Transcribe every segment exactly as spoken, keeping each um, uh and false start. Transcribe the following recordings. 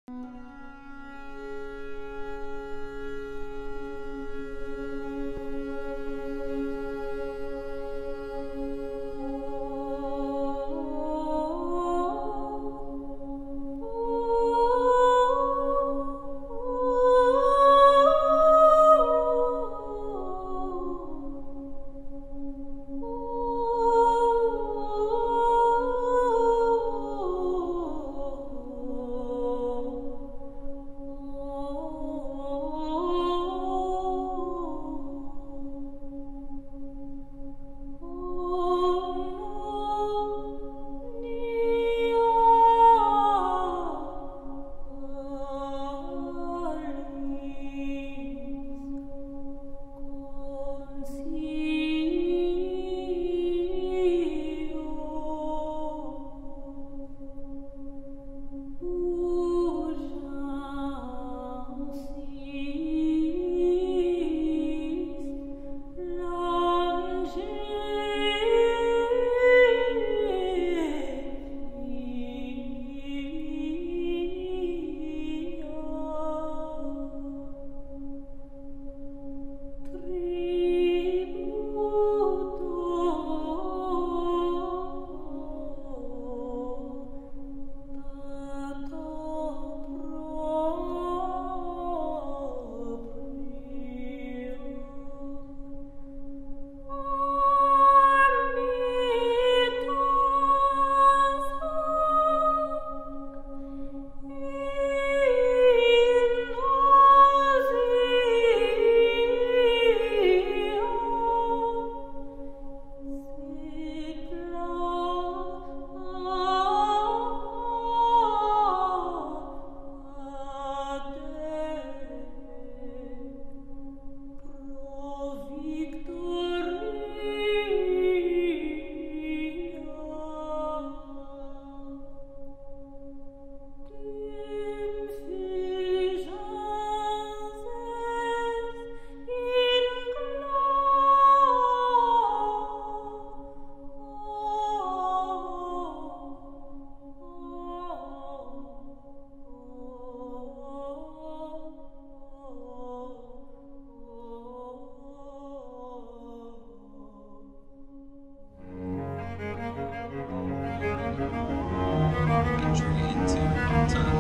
Entry into Autun.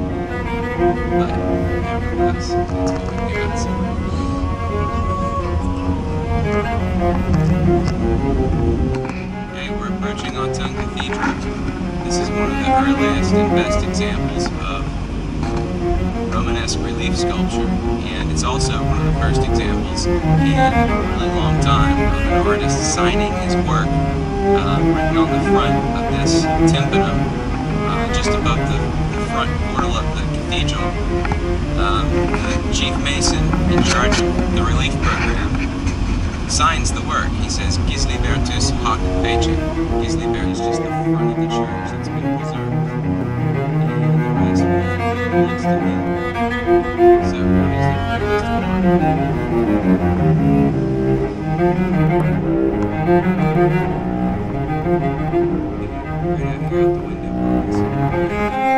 But nevertheless, that's what we've got. Okay, we're approaching Autun Cathedral. This is one of the earliest and best examples of Romanesque relief sculpture, and it's also one of the first examples in a really long time of an artist signing his work uh, written on the front of this tympanum, uh, just above the, the front portal of the cathedral. Um, the chief mason in charge of the relief program signs the work. He says, "Gis libertus hoc fecit." Gis liber is just the front of the church that's been preserved. And the rest belongs to him. So, obviously, the rest right after out the window.